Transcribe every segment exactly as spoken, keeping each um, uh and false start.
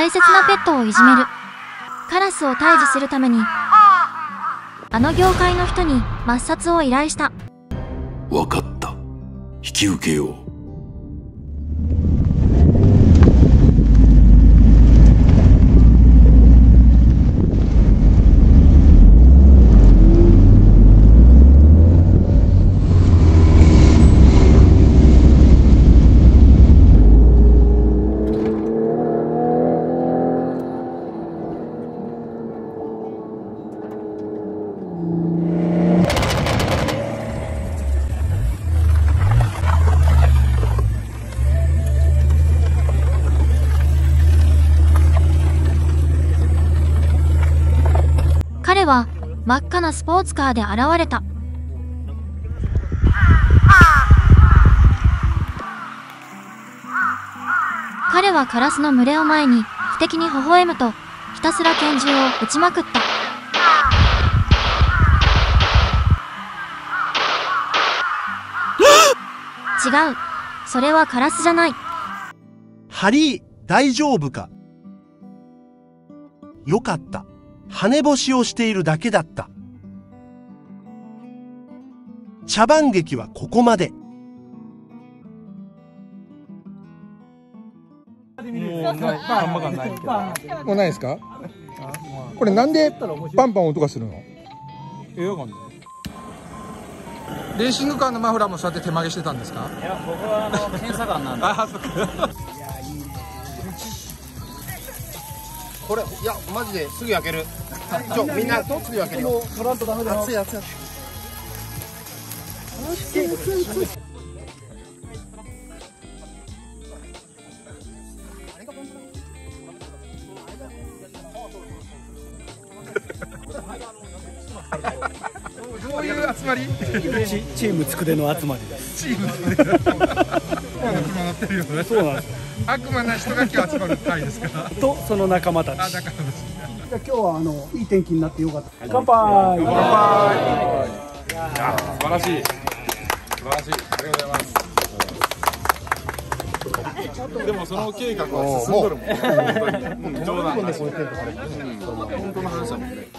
大切なペットをいじめるカラスを退治するために、あの業界の人に抹殺を依頼した。 わかった。引き受けよう。 彼は真っ赤なスポーツカーで現れた。彼はカラスの群れを前に不敵に微笑むと、ひたすら拳銃を撃ちまくった。違う、それはカラスじゃない。 ハリー、大丈夫か？よかった。羽干しをしているだけだった。茶番劇はここまで。 もうないですか？これなんでパンパン音がするの？え、わかんない。レーシングカーのマフラーもそうやって手曲げしてたんですか？ いや、僕はあの検査官なんで。あ、そっか。 これ、いや、マジですぐ焼ける。ちょ、みんな、すぐ焼けるよ。取らんとダメだよ。熱い、熱い、熱い。 どういう集まり？ チームつくでの集まりです。 チームつくで。車乗ってるよね。そうなんです。悪魔な人が今日集まる会ですか？ とその仲間たち。あ、仲間たち。 今日はあのいい天気になってよかった。 乾杯。乾杯。 いや、素晴らしい。素晴らしい。ありがとうございます。でもその計画は進んどるもん。本当に。冗談です。本当の話だもんね。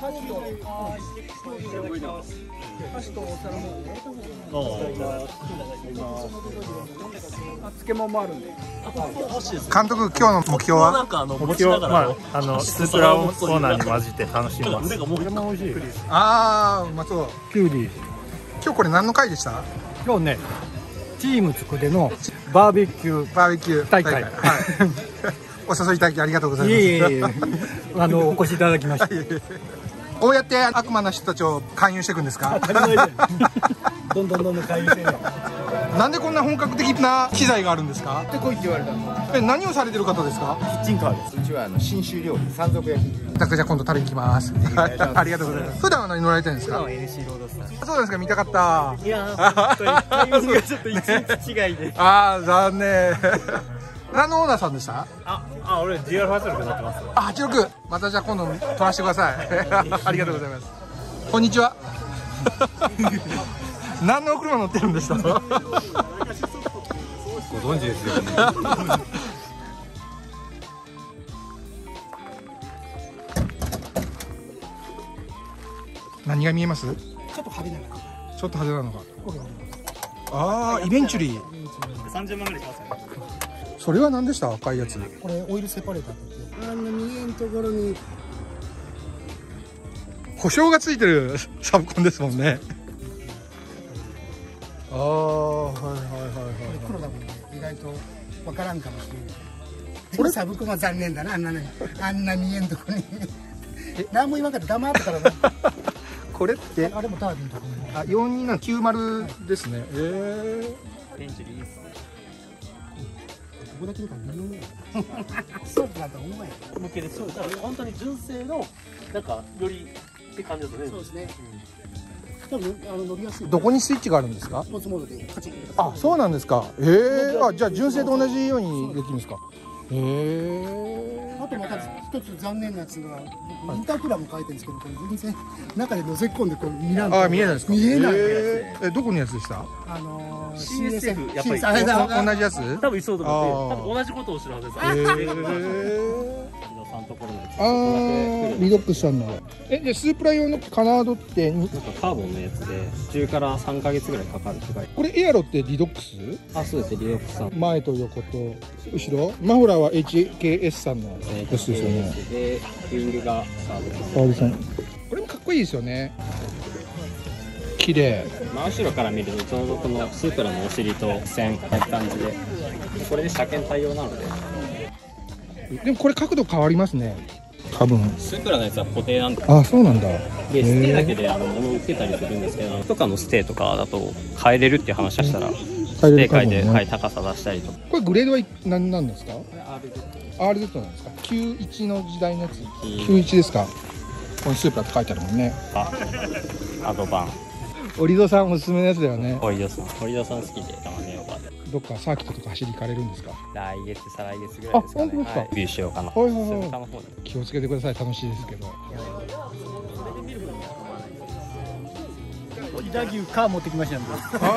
漬物もあるんで。 監督、今日の目標は？ 目標、まあ、あのスープラオーナーに混じって楽しみます。 ああ、うまそう。 キュウリ。 今日これ何の会でした？ 今日ね、チームつくでのバーベキューバーベキュー大会。 お誘いいただきありがとうございます。 いえいえいえ、あのお越しいただきました。 こうやって悪魔な人たちを勧誘していくんですか？ どんどんどんどん勧誘して。 なんでこんな本格的な機材があるんですか？ ってこいって言われたの。 え、何をされてる方ですか？ キッチンカーです。 うちはあの信州料理、山賊焼き。 だからじゃあ今度食べに行きます。ありがとうございます。普段は何乗られてるんですか？ 普段は エヌシー ロードスター。 そうなんですか、見たかった。 いやー、本当にタイミングがちょっと一日違いで。 ああ、残念。何のオーナーさんでした？ あ、あ、俺 ジーアールはちじゅうろく乗ってます。 あ、はちじゅうろく。またじゃあ今度取らせてください。ありがとうございます。こんにちは。何のお車乗ってるんでした？ご存知ですよね。 何が見えます？ ちょっと派手なのか。 ちょっと派手なのか。ああ、イベンチュリー。 三十万ぐらいしますよね。 それは何でした？赤いやつ。 これオイルセパレーターって言って、あの見えんところに保証がついてるサブコンですもんね。ああ、はいはいはいはい。 黒だもんね。意外とわからんかもしれない。これサブコンは残念だな、あんなね、あんな見えんとこに。何も言わんかったら黙ってからな。 これってあれもタービンとかね。 あ、よんにーきゅうまるですね。ええ。 ベンチリース。 ここだけ見たら微妙や。そうだと思うや。 向けです。そうです。だから本当に純正のなんかよりって感じですね。 そうですね。多分あの乗りやすい。 どこにスイッチがあるんですか？ スポーツモードでカチン。 あ、そうなんですか。ええ。あ、じゃあ純正と同じようにできるんですか？ へえ。 あとまた一つ残念なやつがインタークラも書いてるんですけど、これ全然中で覗き込んでこう見らんと。 あ、見えないですか。 見えない。 えー、え、どこのやつでした？ あのー、 シーエスエフ やっぱりシーエスエフ あ同じやつ？ 多分一緒だと思って、多分同じことをしてるはずです。 へー。 さんところのやつ。 あー、リドックスさんの。え、でスープラ用のカナードってなんかカーボンのやつで途中からさんかげつぐらいかかるって書いてある。 これエアロってリドックス？ あ、そうですね、リドックスさん。 前と横と後ろ。マフラーは エイチケーエス さんのやつですよね。 で、ウィングがサード。 沙織さん。これもかっこいいですよね。綺麗。 真後ろから見るとちょうどこのスープラのお尻と線こんな感じで、これで車検対応なので。 でもこれ角度変わりますね。多分スープラのやつは固定なんで。 あ、そうなんだ。 で、ステーだけであの物売ってたりするんですけど、とかのステーとかだと変えれるっていう話をしたら、ステー変えて、はい、高さ出したりとか。 これグレードは何なんですか？ アールゼット。 アールゼット なんですか？きゅうじゅういちの時代のやつ。きゅうじゅういちですか？このスープラって書いてあるもんね。 あ、アドバン。 オリドさんおすすめのやつだよね。 オリドさん、オリドさん好きでたまによかった。 どっかサーキットとか走り行かれるんですか？ 来月、再来月ぐらいですかね。 あ、本当ですか？ はい、ビューしようかな。 はいはいはい。 そういう他の方に気をつけてください。楽しいですけど。 飛騨牛か持ってきましたんで。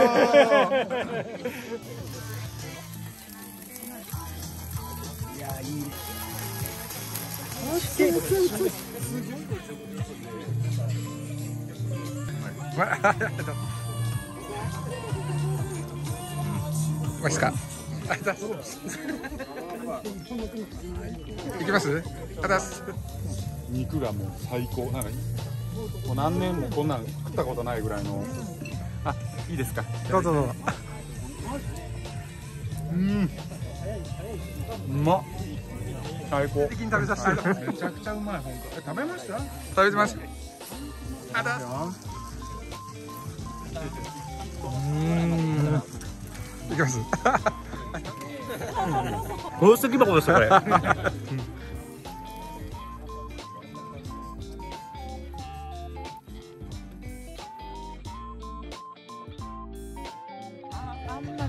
いや、いい。 マジか。行きます？あだす。 肉がもう最高。なんかもう何年もこんなん食ったことないぐらいの。あ、いいですか。 どうぞどうぞ。 うん。うまっ。最高。 的に食べさせて。 めちゃくちゃうまい本当。え、食べました？ 食べてます。あだす。うん。いきます。 宝石箱ですよこれ。 あんまり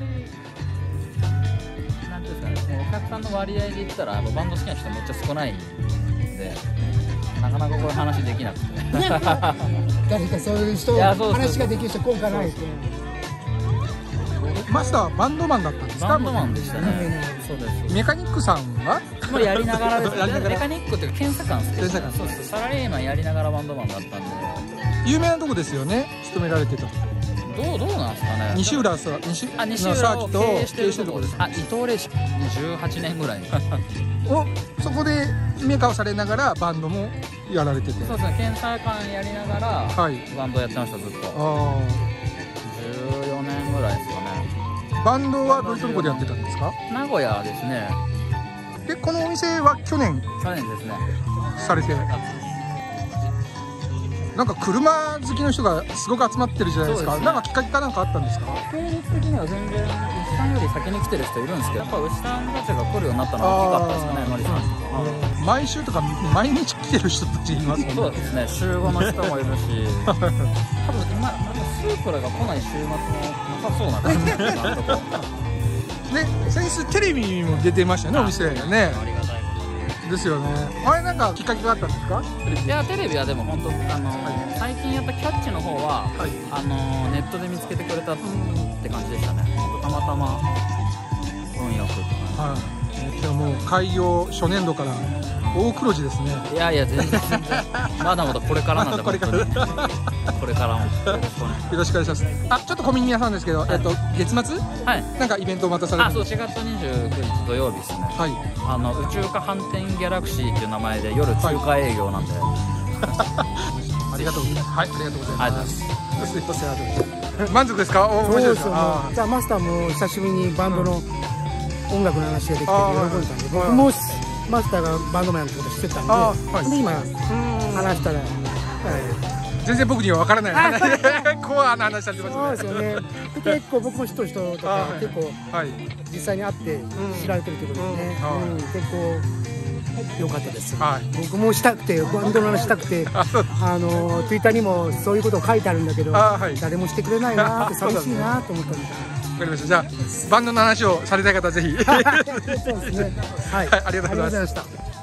なんていうんですかね、お客さんの割合で言ったらバンド好きな人めっちゃ少ないんで、なかなかこういう話できなくて。 誰かそういう人、話ができる人今回ないですね。 マスターはバンドマンだったんですか？ バンドマンでしたね。そうです。 メカニックさんは？ もうやりながらです。メカニックっていうか検査官ですけど。 検査官。 そうです。サラリーマンやりながらバンドマンだったんで。 有名なとこですよね。勤められてた。 どうどうなんですかね。 西浦さ、西あ西浦を経営してるところです。あ、伊藤レーシじゅうはちねんぐらい。 お、そこでメーカーをされながらバンドもやられてて。 そうですね。検査官やりながら、はい、バンドやってましたずっと。ああ。じゅうよねんぐらいですかね。 バンドはどういうところでやってたんですか？ 名古屋ですね。 で、このお店は去年去年ですねされて、なんか車好きの人がすごく集まってるじゃないですか。すね、なんかきっかけかなんかあったんですか？ 系列的には全然牛さんより先に来てる人いるんですけど、やっぱ牛さんたちが来るようになったのは大きかったですかね。マリさん毎週とか毎日来てる人たちいますもんね。 そうですね、週ごの人もいるし多分今スープラが来ない週末もなさそうな感じで、先日テレビにも出てましたね、お店ね。ありがたいことですよね。あれなんかきっかけがあったんですか？ いや、テレビはでも本当あの、はい、最近やったキャッチの方は、はい、あのネットで見つけてくれたって感じでしたね。たまたま運よく。 はい。じゃあもう開業初年度から大黒字ですね。 いやいや、全然全然まだまだこれからなんで。これからこれからもよろしくお願いします。あ、ちょっと小耳屋さんですけど、えっと月末はいなんかイベントをまたされる。 あ、そう、しがつにじゅうくにち土曜日ですね。はい。あの宇宙化反転ギャラクシーっていう名前で夜中華営業なんで。 ありがとうございます。はい、ありがとうございます。 ありがとうございます。 すいません、ありがとうございます。満足ですか？面白いですか？ じゃあマスターも久しぶりにバンドの音楽の話ができて喜んだんで、僕もマスターがバンドマンのこと知ってたんで、はい、で今話したら、はい、 全然僕には分からないコアな話されてますよね。そうですよね。結構僕も知ってる人とか結構実際に会って知られてるということでね、うんうん、結構良かったです、はい、僕もしたくてバンドの話したくてあのツイッターにもそういうことを書いてあるんだけど、はい、誰もしてくれないなって寂しいなと思ったんで。 かりました。じゃあバンドの話をされたい方はぜひ。 そうですね。はい、 はい、ありがとうございました。 した。